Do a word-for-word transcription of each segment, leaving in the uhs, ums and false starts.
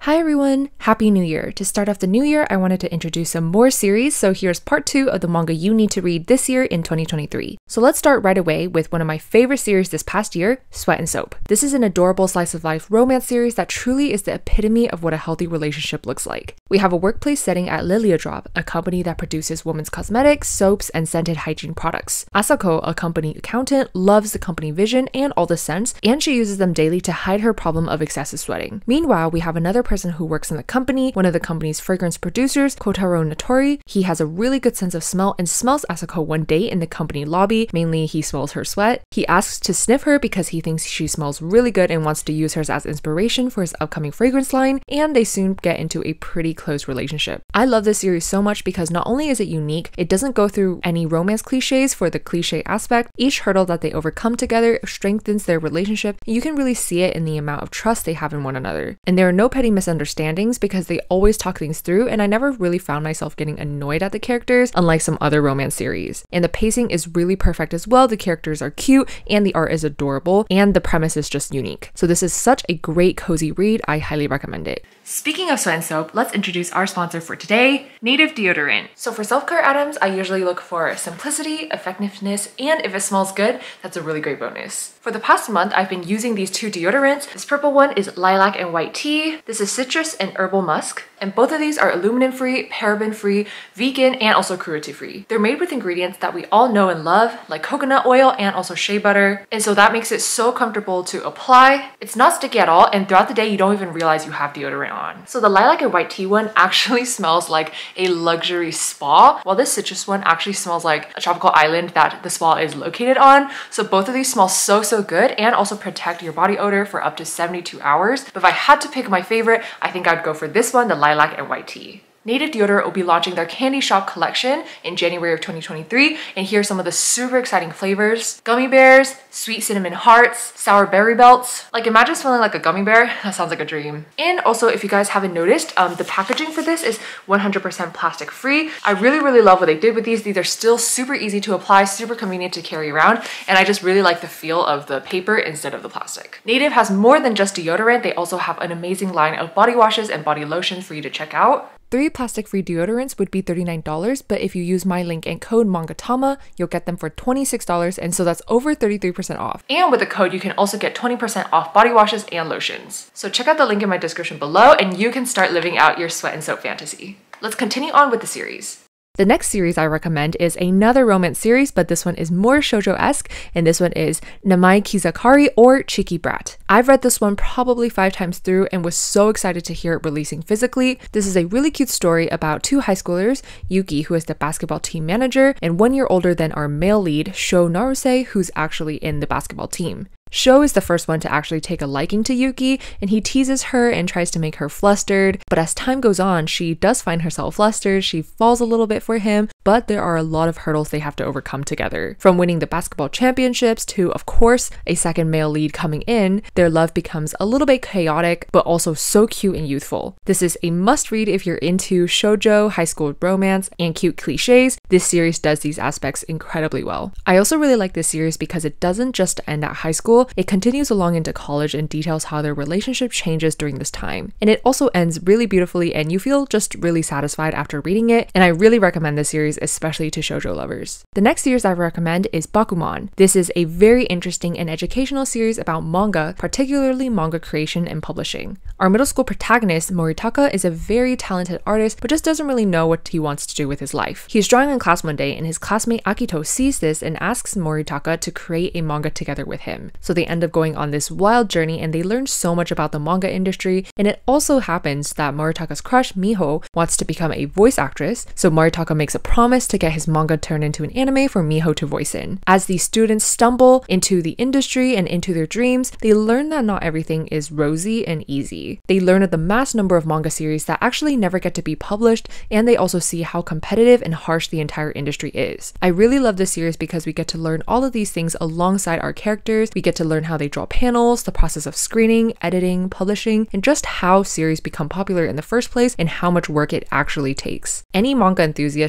Hi everyone! Happy New Year! To start off the new year, I wanted to introduce some more series, so here's part two of the manga you need to read this year in twenty twenty-three. So let's start right away with one of my favorite series this past year, Sweat and Soap. This is an adorable slice of life romance series that truly is the epitome of what a healthy relationship looks like. We have a workplace setting at Liliodrop, a company that produces women's cosmetics, soaps, and scented hygiene products. Asako, a company accountant, loves the company vision and all the scents, and she uses them daily to hide her problem of excessive sweating. Meanwhile, we have another person who works in the company, one of the company's fragrance producers, Kotaro Natori. He has a really good sense of smell and smells Asako one day in the company lobby. Mainly, he smells her sweat. He asks to sniff her because he thinks she smells really good and wants to use hers as inspiration for his upcoming fragrance line, and they soon get into a pretty close relationship. I love this series so much because not only is it unique, it doesn't go through any romance cliches for the cliche aspect. Each hurdle that they overcome together strengthens their relationship. You can really see it in the amount of trust they have in one another. And there are no petty misunderstandings because they always talk things through, and I never really found myself getting annoyed at the characters, unlike some other romance series. And the pacing is really perfect as well. The characters are cute, and the art is adorable, and the premise is just unique. So this is such a great cozy read. I highly recommend it. Speaking of Sweat and Soap, let's introduce our sponsor for today, Native Deodorant. So for self-care items, I usually look for simplicity, effectiveness, and if it smells good, that's a really great bonus. For the past month, I've been using these two deodorants. This purple one is lilac and white tea. This is citrus and herbal musk. And both of these are aluminum-free, paraben-free, vegan, and also cruelty-free. They're made with ingredients that we all know and love, like coconut oil and also shea butter. And so that makes it so comfortable to apply. It's not sticky at all, and throughout the day, you don't even realize you have deodorant on. So the lilac and white tea one actually smells like a luxury spa, while this citrus one actually smells like a tropical island that the spa is located on. So both of these smell so, so good and also protect your body odor for up to seventy-two hours. But if I had to pick my favorite, I think I'd go for this one, the lilac and white tea. Native Deodorant will be launching their Candy Shop collection in January of twenty twenty-three, and here's some of the super exciting flavors. Gummy bears, sweet cinnamon hearts, sour berry belts. Like, imagine smelling like a gummy bear. That sounds like a dream. And also, if you guys haven't noticed, um, the packaging for this is one hundred percent plastic free. I really, really love what they did with these. These are still super easy to apply, super convenient to carry around, and I just really like the feel of the paper instead of the plastic. Native has more than just deodorant. They also have an amazing line of body washes and body lotions for you to check out. Three plastic-free deodorants would be thirty-nine dollars, but if you use my link and code MANGATAMA, you'll get them for twenty-six dollars, and so that's over thirty-three percent off. And with the code, you can also get twenty percent off body washes and lotions. So check out the link in my description below, and you can start living out your sweat and soap fantasy. Let's continue on with the series. The next series I recommend is another romance series, but this one is more shoujo-esque, and this one is Namae Kizakari, or Cheeky Brat. I've read this one probably five times through and was so excited to hear it releasing physically. This is a really cute story about two high schoolers, Yuki, who is the basketball team manager, and one year older than our male lead, Sho Naruse, who's actually in the basketball team. Sho is the first one to actually take a liking to Yuki, and he teases her and tries to make her flustered, but as time goes on, she does find herself flustered, she falls a little bit for him, but there are a lot of hurdles they have to overcome together. From winning the basketball championships to, of course, a second male lead coming in, their love becomes a little bit chaotic, but also so cute and youthful. This is a must-read if you're into shoujo, high school romance, and cute cliches. This series does these aspects incredibly well. I also really like this series because it doesn't just end at high school. It continues along into college and details how their relationship changes during this time. And it also ends really beautifully, and you feel just really satisfied after reading it, and I really recommend this series, especially to shoujo lovers. The next series I recommend is Bakuman. This is a very interesting and educational series about manga, particularly manga creation and publishing. Our middle school protagonist, Moritaka, is a very talented artist, but just doesn't really know what he wants to do with his life. He's drawing in class one day, and his classmate Akito sees this and asks Moritaka to create a manga together with him. So they end up going on this wild journey, and they learn so much about the manga industry. And it also happens that Moritaka's crush, Miho, wants to become a voice actress, so Moritaka makes a promise to get his manga turned into an anime for Miho to voice in. As these students stumble into the industry and into their dreams, they learn that not everything is rosy and easy. They learn of the mass number of manga series that actually never get to be published, and they also see how competitive and harsh the entire industry is. I really love this series because we get to learn all of these things alongside our characters. We get to learn how they draw panels, the process of screening, editing, publishing, and just how series become popular in the first place and how much work it actually takes. Any manga enthusiast should definitely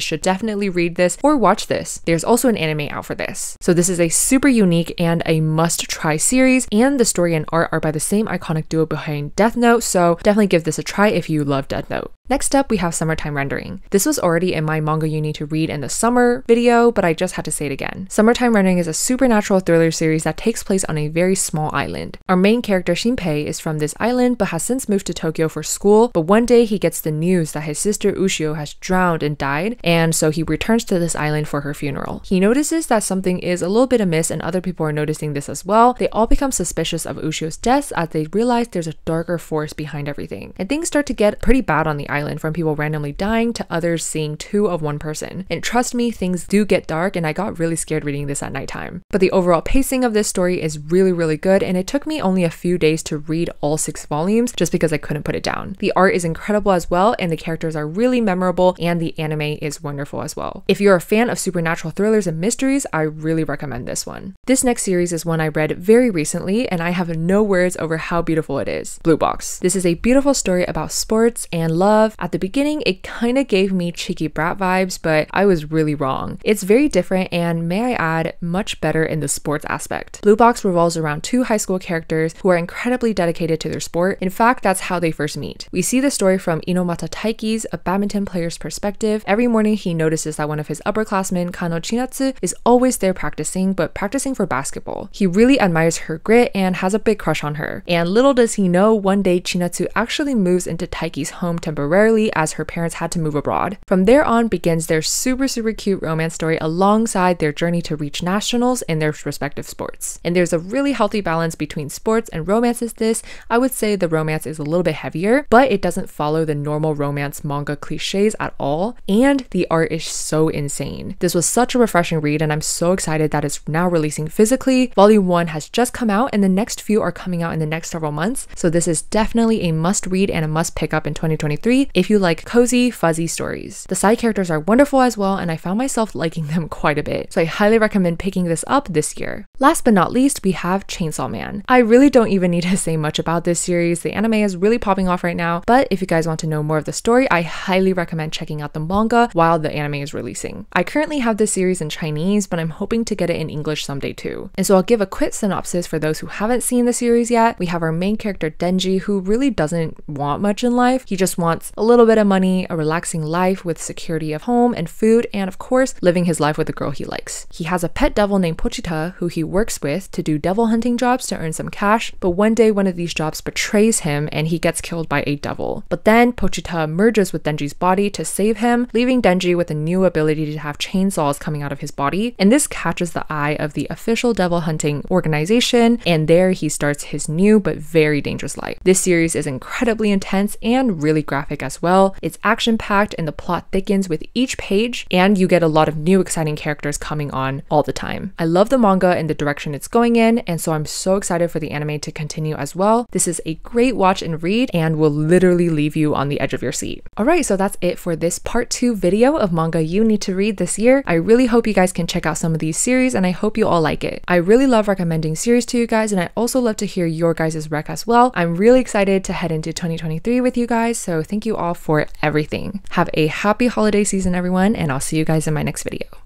definitely read this or watch this. There's also an anime out for this. So this is a super unique and a must-try series, and the story and art are by the same iconic duo behind Death Note, so definitely give this a try if you love Death Note. Next up, we have Summertime Rendering. This was already in my manga you need to read in the summer video, but I just had to say it again. Summertime Rendering is a supernatural thriller series that takes place on a very small island. Our main character Shinpei is from this island but has since moved to Tokyo for school, but one day he gets the news that his sister Ushio has drowned and died, and so he returns to this island for her funeral. He notices that something is a little bit amiss and other people are noticing this as well. They all become suspicious of Ushio's death as they realize there's a darker force behind everything. And things start to get pretty bad on the island. Island, from people randomly dying to others seeing two of one person. And trust me, things do get dark, and I got really scared reading this at nighttime. But the overall pacing of this story is really, really good, and it took me only a few days to read all six volumes just because I couldn't put it down. The art is incredible as well, and the characters are really memorable, and the anime is wonderful as well. If you're a fan of supernatural thrillers and mysteries, I really recommend this one. This next series is one I read very recently, and I have no words over how beautiful it is. Blue Box. This is a beautiful story about sports and love. At the beginning, it kind of gave me Cheeky Brat vibes, but I was really wrong. It's very different and, may I add, much better in the sports aspect. Blue Box revolves around two high school characters who are incredibly dedicated to their sport. In fact, that's how they first meet. We see the story from Inomata Taiki's, a badminton player's perspective. Every morning he notices that one of his upperclassmen, Kano Chinatsu, is always there practicing, but practicing for basketball. He really admires her grit and has a big crush on her. And little does he know, one day Chinatsu actually moves into Taiki's home temporarily as her parents had to move abroad. From there on begins their super super cute romance story alongside their journey to reach nationals in their respective sports. And there's a really healthy balance between sports and romance is this. I would say the romance is a little bit heavier, but it doesn't follow the normal romance manga cliches at all, and the art is so insane. This was such a refreshing read, and I'm so excited that it's now releasing physically. Volume one has just come out, and the next few are coming out in the next several months, so this is definitely a must read and a must pick up in twenty twenty-three if you like cozy, fuzzy stories. The side characters are wonderful as well, and I found myself liking them quite a bit, so I highly recommend picking this up this year. Last but not least, we have Chainsaw Man. I really don't even need to say much about this series. The anime is really popping off right now, but if you guys want to know more of the story, I highly recommend checking out the manga while the anime is releasing. I currently have this series in Chinese, but I'm hoping to get it in English someday too. And so I'll give a quick synopsis for those who haven't seen the series yet. We have our main character Denji, who really doesn't want much in life. He just wants a little bit of money, a relaxing life with security of home and food, and of course, living his life with the girl he likes. He has a pet devil named Pochita who he works with to do devil hunting jobs to earn some cash, but one day one of these jobs betrays him and he gets killed by a devil. But then Pochita merges with Denji's body to save him, leaving Denji with a new ability to have chainsaws coming out of his body, and this catches the eye of the official devil hunting organization, and there he starts his new but very dangerous life. This series is incredibly intense and really graphic as well. It's action-packed and the plot thickens with each page, and you get a lot of new exciting characters coming on all the time. I love the manga and the direction it's going in, and so I'm so excited for the anime to continue as well. This is a great watch and read and will literally leave you on the edge of your seat. Alright, so that's it for this part two video of manga you need to read this year. I really hope you guys can check out some of these series, and I hope you all like it. I really love recommending series to you guys, and I also love to hear your guys' rec as well. I'm really excited to head into twenty twenty-three with you guys, so thank you all for everything. Have a happy holiday season, everyone, and I'll see you guys in my next video.